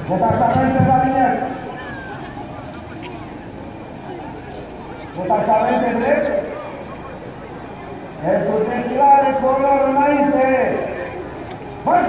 Detașamente de aliniat. Detașamente drept. Pentru defilare color înainte. Marș!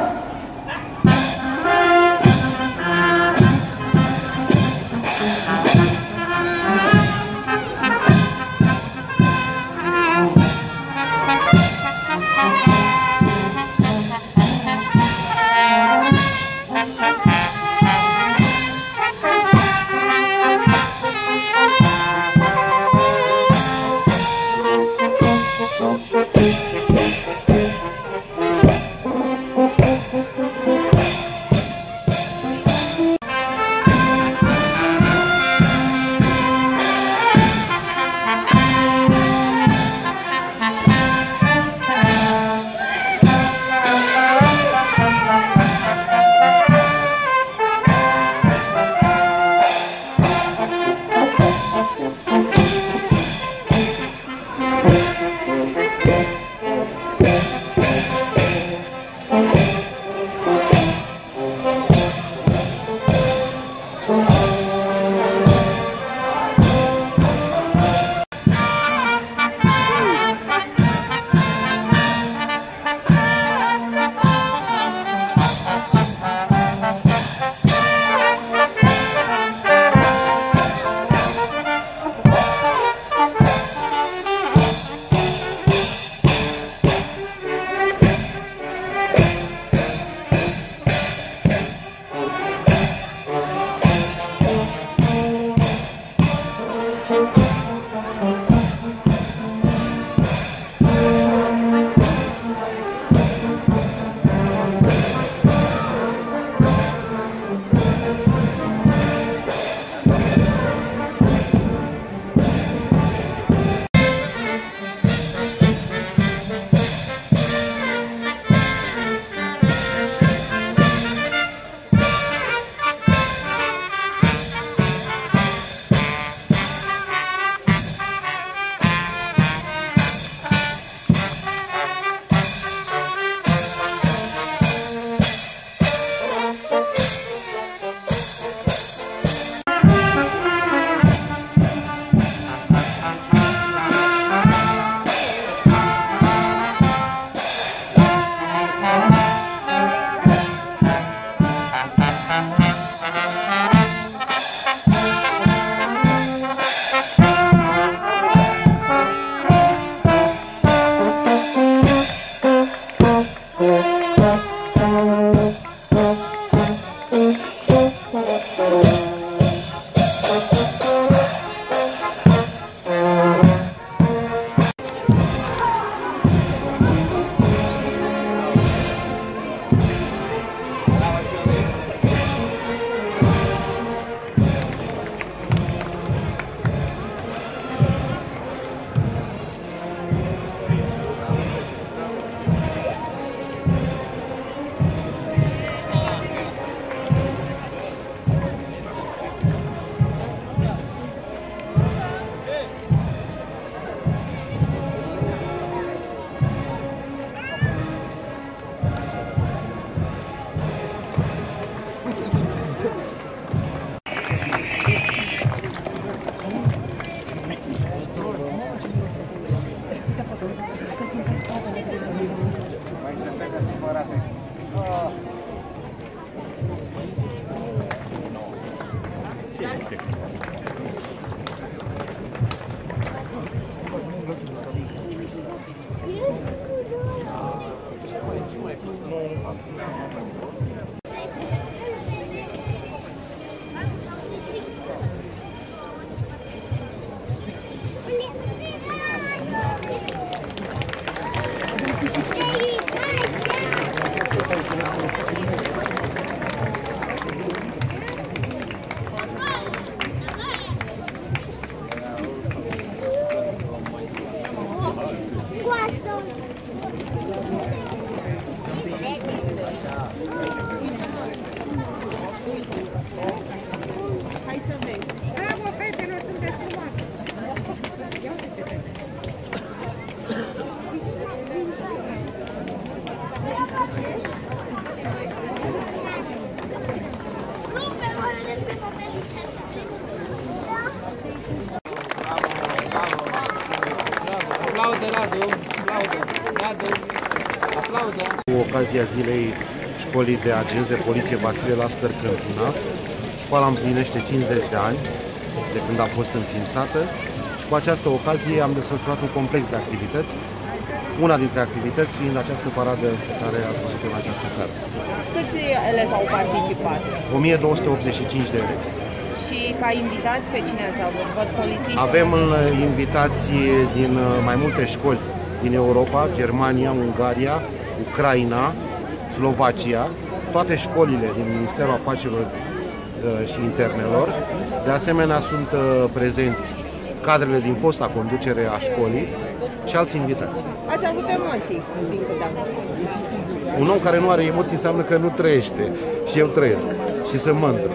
ocazia zilei școlii de agenți de poliție Vasile Lascăr Câmpina. Școala împlinește 50 de ani de când a fost înființată și cu această ocazie am desfășurat un complex de activități, una dintre activități fiind această paradă pe care ați văzut-o în această seară. Câți elevi au participat? 1285 de elevi. Și ca invitați pe cine ați avut? Văd polițiști? Avem invitații din mai multe școli din Europa, Germania, Ungaria, Ucraina, Slovacia, toate școlile din Ministerul Afacerilor și Internelor. De asemenea, sunt prezenți cadrele din fosta conducere a școlii și alți invitați. Ați avut emoții din câte am văzut. Un om care nu are emoții înseamnă că nu trăiește. Și eu trăiesc și sunt mândru.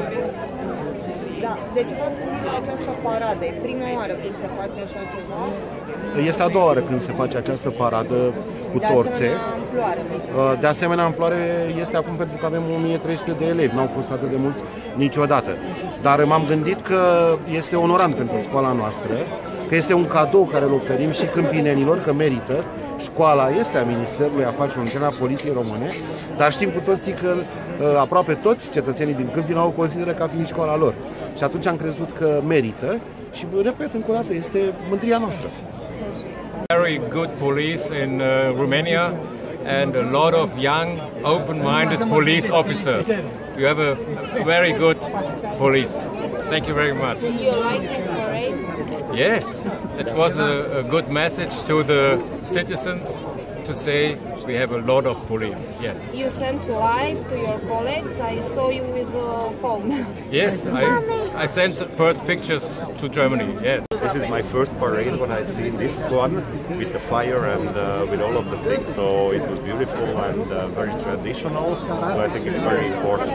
Da, deci v-ați gândit la această paradă. E prima oară când se face așa ceva? Este a doua oară când se face această paradă cu torțe. De asemenea amploare este acum pentru că avem 1300 de elevi, n-au fost atât de mulți niciodată. Dar m-am gândit că este onorant pentru școala noastră, că este un cadou care îl oferim și câmpinenilor, că merită. Școala este a Ministerului Afacerilor Interne, a Poliției Române, dar știm cu toții că aproape toți cetățenii din Câmpina o consideră ca fiind școala lor. Și atunci am crezut că merită și, repet, încă o dată, este mândria noastră. Very good police in Romania and a lot of young, open-minded police officers. You have a very good police. Thank you very much. You like this parade? Yes, it was a good message to the citizens to say we have a lot of police. Yes. You sent live to your colleagues. I saw you with a phone. Yes, I sent the first pictures to Germany. Yes. This is my first parade when I see this one with the fire and with all of the things. So it was beautiful and very traditional. So I think it's very important.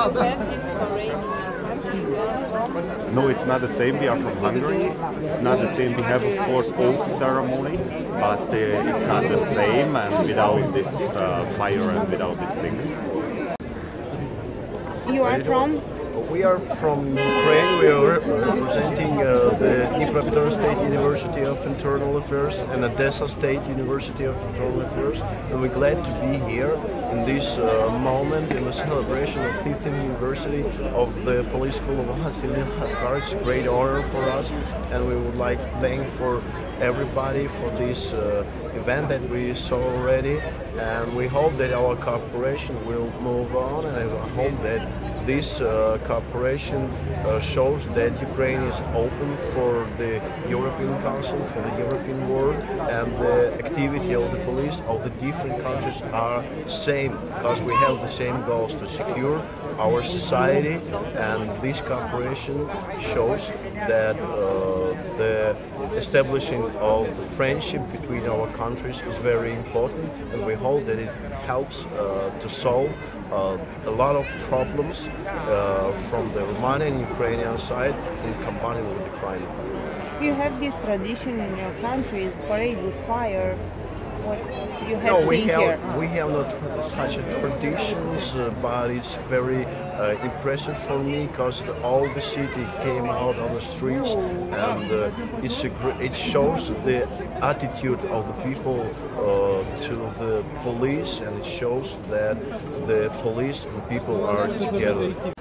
No, it's not the same. We are from Hungary. It's not the same. We have, of course, oath ceremony, but it's not the same. And without this fire and without these things. You are from? We are from Ukraine. We are representing the Dnipropetrovsk State University of Internal Affairs and Odessa State University of Internal Affairs. And we're glad to be here in this moment in the celebration of 15th anniversary of the Police School of Vasile Lascăr. It's a great honor for us, and we would like to thank for everybody for this event that we saw already, and we hope that our cooperation will move on, and I hope that this cooperation shows that Ukraine is open for the European Council, for the European world, and the activity of the police of the different countries are same, because we have the same goals to secure our society, and this cooperation shows that the establishing of the friendship between our countries is very important, and we hope that it helps to solve a lot of problems from the Romanian and Ukrainian side in combining with the Ukrainian. You have this tradition in your country, parade with fire. What you have seen here? We have not such traditions, but it's very impressive for me because all the city came out on the streets, and it shows the attitude of the people to the police, and it shows that the police and people are together.